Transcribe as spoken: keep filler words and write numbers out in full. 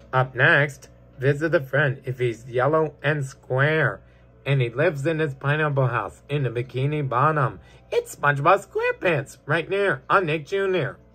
Up next, visit a friend if he's yellow and square, and he lives in his pineapple house in the Bikini Bottom. It's SpongeBob SquarePants right there on Nick Junior